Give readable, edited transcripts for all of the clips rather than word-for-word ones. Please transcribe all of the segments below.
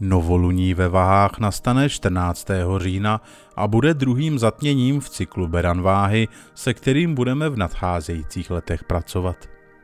Novoluní ve vahách nastane 14. října a bude druhým zatměním v cyklu Beran váhy, se kterým budeme v nadcházejících letech pracovat.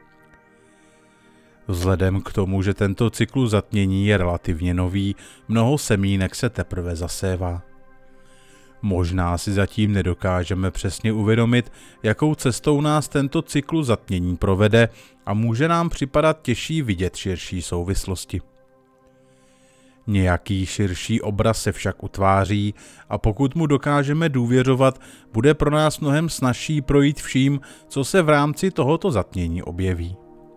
Vzhledem k tomu, že tento cyklus zatmění je relativně nový, mnoho semínek se teprve zasévá. Možná si zatím nedokážeme přesně uvědomit, jakou cestou nás tento cyklus zatmění provede a může nám připadat těžší vidět širší souvislosti. Nějaký širší obraz se však utváří a pokud mu dokážeme důvěřovat, bude pro nás mnohem snazší projít vším, co se v rámci tohoto zatmění objeví.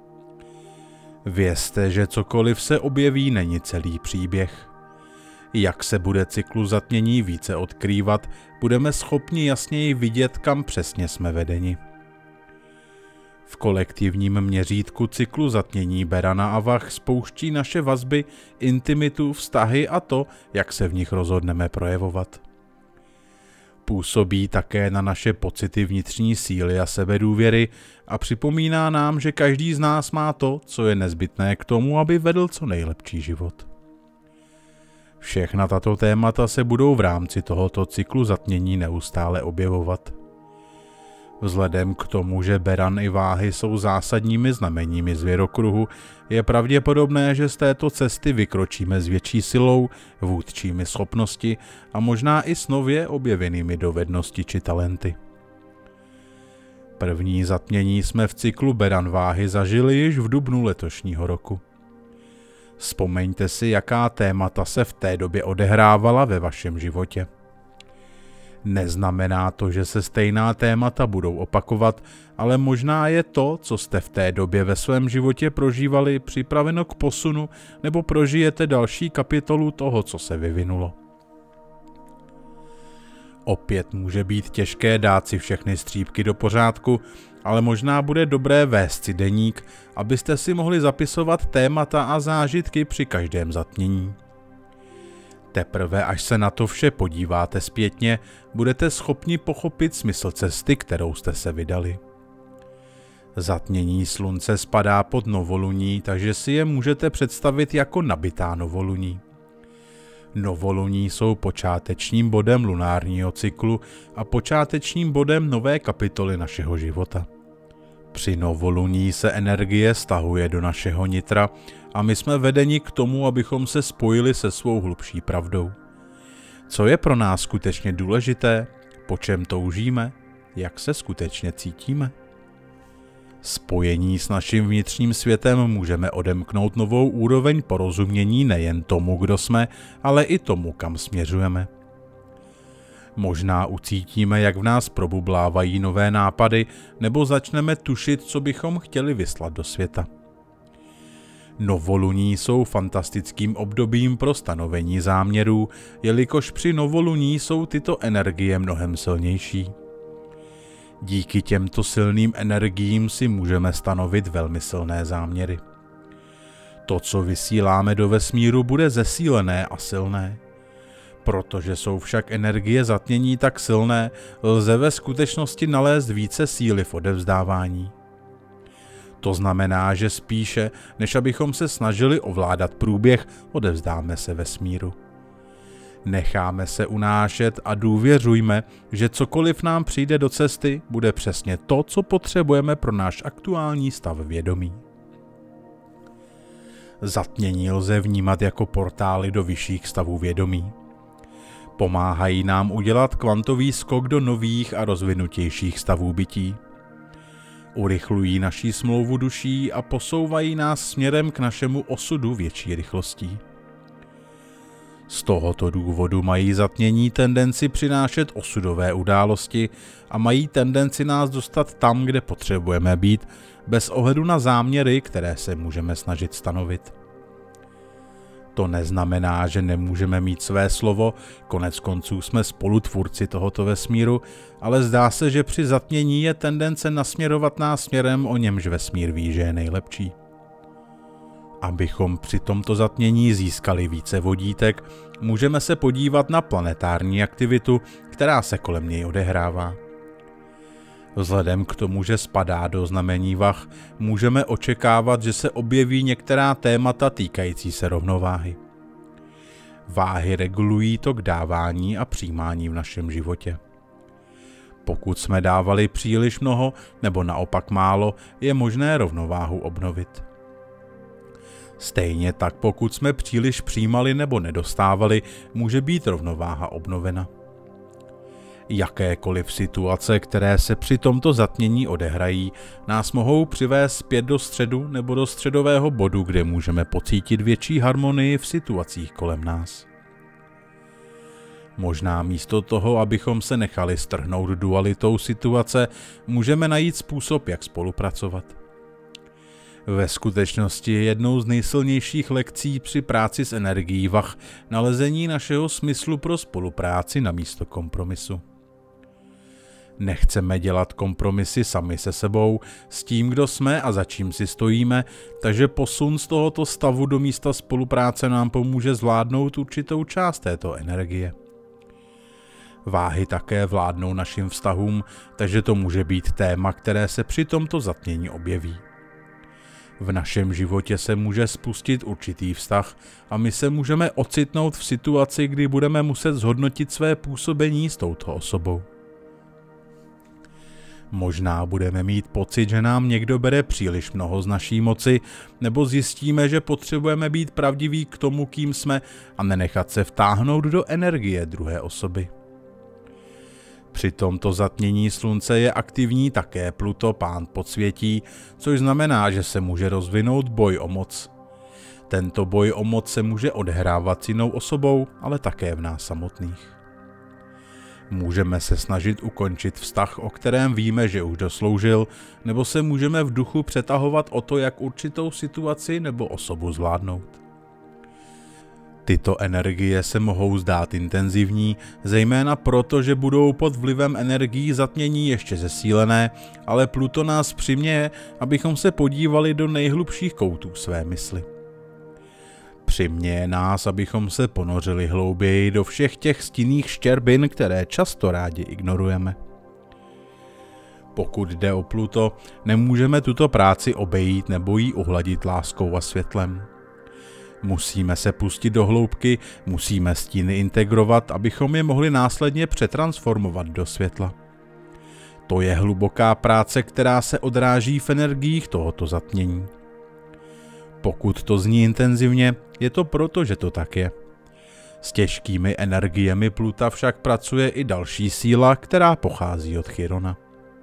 Vězte, že cokoliv se objeví, není celý příběh. Jak se bude cyklus zatmění více odkrývat, budeme schopni jasněji vidět, kam přesně jsme vedeni. V kolektivním měřítku cyklu zatmění Berana a vah spouští naše vazby, intimitu, vztahy a to, jak se v nich rozhodneme projevovat. Působí také na naše pocity vnitřní síly a sebedůvěry a připomíná nám, že každý z nás má to, co je nezbytné k tomu, aby vedl co nejlepší život. Všechna tato témata se budou v rámci tohoto cyklu zatmění neustále objevovat. Vzhledem k tomu, že Beran i váhy jsou zásadními znameními zvěrokruhu, je pravděpodobné, že z této cesty vykročíme s větší silou, vůdčími schopnosti a možná i s nově objevenými dovednosti či talenty. První zatmění jsme v cyklu Beran váhy zažili již v dubnu letošního roku. Vzpomeňte si, jaká témata se v té době odehrávala ve vašem životě. Neznamená to, že se stejná témata budou opakovat, ale možná je to, co jste v té době ve svém životě prožívali, připraveno k posunu, nebo prožijete další kapitolu toho, co se vyvinulo. Opět může být těžké dát si všechny střípky do pořádku, ale možná bude dobré vést si deník, abyste si mohli zapisovat témata a zážitky při každém zatmění. Teprve až se na to vše podíváte zpětně, budete schopni pochopit smysl cesty, kterou jste se vydali. Zatmění slunce spadá pod novoluní, takže si je můžete představit jako nabitá novoluní. Novoluní jsou počátečním bodem lunárního cyklu a počátečním bodem nové kapitoly našeho života. Při novoluní se energie stahuje do našeho nitra a my jsme vedeni k tomu, abychom se spojili se svou hlubší pravdou. Co je pro nás skutečně důležité, po čem toužíme, jak se skutečně cítíme? Spojení s naším vnitřním světem můžeme odemknout novou úroveň porozumění nejen tomu, kdo jsme, ale i tomu, kam směřujeme. Možná ucítíme, jak v nás probublávají nové nápady, nebo začneme tušit, co bychom chtěli vyslat do světa. Novoluní jsou fantastickým obdobím pro stanovení záměrů, jelikož při novoluní jsou tyto energie mnohem silnější. Díky těmto silným energiím si můžeme stanovit velmi silné záměry. To, co vysíláme do vesmíru, bude zesílené a silné. Protože jsou však energie zatmění tak silné, lze ve skutečnosti nalézt více síly v odevzdávání. To znamená, že spíše, než abychom se snažili ovládat průběh, odevzdáme se vesmíru. Necháme se unášet a důvěřujme, že cokoliv nám přijde do cesty, bude přesně to, co potřebujeme pro náš aktuální stav vědomí. Zatmění lze vnímat jako portály do vyšších stavů vědomí. Pomáhají nám udělat kvantový skok do nových a rozvinutějších stavů bytí. Urychlují naši smlouvu duší a posouvají nás směrem k našemu osudu větší rychlostí. Z tohoto důvodu mají zatmění tendenci přinášet osudové události a mají tendenci nás dostat tam, kde potřebujeme být, bez ohledu na záměry, které se můžeme snažit stanovit. To neznamená, že nemůžeme mít své slovo, konec konců jsme spolutvůrci tohoto vesmíru, ale zdá se, že při zatmění je tendence nasměrovat nás směrem, o němž vesmír ví, že je nejlepší. Abychom při tomto zatmění získali více vodítek, můžeme se podívat na planetární aktivitu, která se kolem něj odehrává. Vzhledem k tomu, že spadá do znamení vah, můžeme očekávat, že se objeví některá témata týkající se rovnováhy. Váhy regulují tok dávání a přijímání v našem životě. Pokud jsme dávali příliš mnoho nebo naopak málo, je možné rovnováhu obnovit. Stejně tak pokud jsme příliš přijímali nebo nedostávali, může být rovnováha obnovena. Jakékoliv situace, které se při tomto zatmění odehrají, nás mohou přivést zpět do středu nebo do středového bodu, kde můžeme pocítit větší harmonii v situacích kolem nás. Možná místo toho, abychom se nechali strhnout dualitou situace, můžeme najít způsob, jak spolupracovat. Ve skutečnosti je jednou z nejsilnějších lekcí při práci s energií vah nalezení našeho smyslu pro spolupráci namísto kompromisu. Nechceme dělat kompromisy sami se sebou, s tím, kdo jsme a za čím si stojíme, takže posun z tohoto stavu do místa spolupráce nám pomůže zvládnout určitou část této energie. Váhy také vládnou našim vztahům, takže to může být téma, které se při tomto zatmění objeví. V našem životě se může spustit určitý vztah a my se můžeme ocitnout v situaci, kdy budeme muset zhodnotit své působení s touto osobou. Možná budeme mít pocit, že nám někdo bere příliš mnoho z naší moci, nebo zjistíme, že potřebujeme být pravdiví k tomu, kým jsme a nenechat se vtáhnout do energie druhé osoby. Při tomto zatmění slunce je aktivní také Pluto, pán podsvětí, což znamená, že se může rozvinout boj o moc. Tento boj o moc se může odehrávat s jinou osobou, ale také v nás samotných. Můžeme se snažit ukončit vztah, o kterém víme, že už dosloužil, nebo se můžeme v duchu přetahovat o to, jak určitou situaci nebo osobu zvládnout. Tyto energie se mohou zdát intenzivní, zejména proto, že budou pod vlivem energií zatmění ještě zesílené, ale Pluto nás přiměje, abychom se podívali do nejhlubších koutů své mysli. Přiměje nás, abychom se ponořili hlouběji do všech těch stinných štěrbin, které často rádi ignorujeme. Pokud jde o Pluto, nemůžeme tuto práci obejít nebo ji uhladit láskou a světlem. Musíme se pustit do hloubky, musíme stíny integrovat, abychom je mohli následně přetransformovat do světla. To je hluboká práce, která se odráží v energiích tohoto zatmění. Pokud to zní intenzivně, je to proto, že to tak je. S těžkými energiemi Pluta však pracuje i další síla, která pochází od Chirona.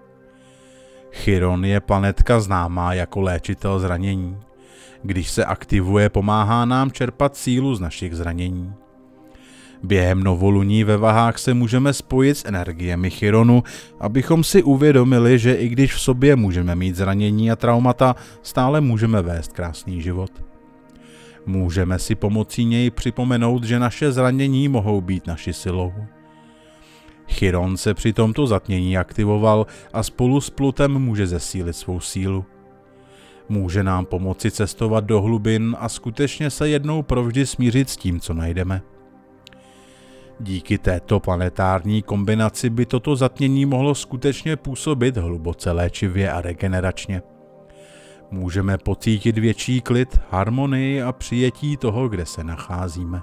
Chiron je planetka známá jako léčitel zranění. Když se aktivuje, pomáhá nám čerpat sílu z našich zranění. Během novoluní ve vahách se můžeme spojit s energiemi Chironu, abychom si uvědomili, že i když v sobě můžeme mít zranění a traumata, stále můžeme vést krásný život. Můžeme si pomocí něj připomenout, že naše zranění mohou být naší silou. Chiron se při tomto zatmění aktivoval a spolu s Plutem může zesílit svou sílu. Může nám pomoci cestovat do hlubin a skutečně se jednou provždy smířit s tím, co najdeme. Díky této planetární kombinaci by toto zatmění mohlo skutečně působit hluboce léčivě a regeneračně. Můžeme pocítit větší klid, harmonii a přijetí toho, kde se nacházíme.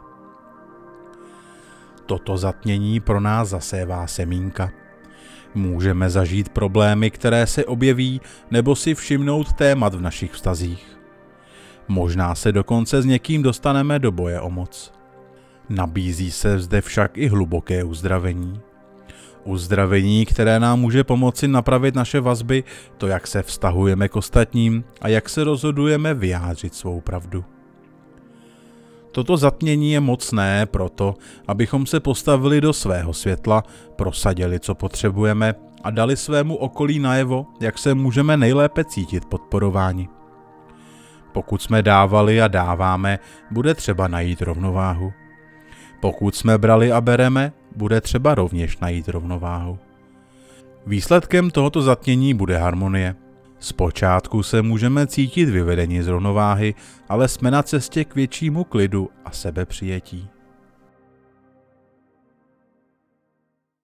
Toto zatmění pro nás zasévá semínka. Můžeme zažít problémy, které se objeví, nebo si všimnout témat v našich vztazích. Možná se dokonce s někým dostaneme do boje o moc. Nabízí se zde však i hluboké uzdravení. Uzdravení, které nám může pomoci napravit naše vazby, to, jak se vztahujeme k ostatním a jak se rozhodujeme vyjádřit svou pravdu. Toto zatmění je mocné proto, abychom se postavili do svého světla, prosadili, co potřebujeme a dali svému okolí najevo, jak se můžeme nejlépe cítit podporováni. Pokud jsme dávali a dáváme, bude třeba najít rovnováhu. Pokud jsme brali a bereme, bude třeba rovněž najít rovnováhu. Výsledkem tohoto zatmění bude harmonie. Zpočátku se můžeme cítit vyvedeni z rovnováhy, ale jsme na cestě k většímu klidu a sebepřijetí.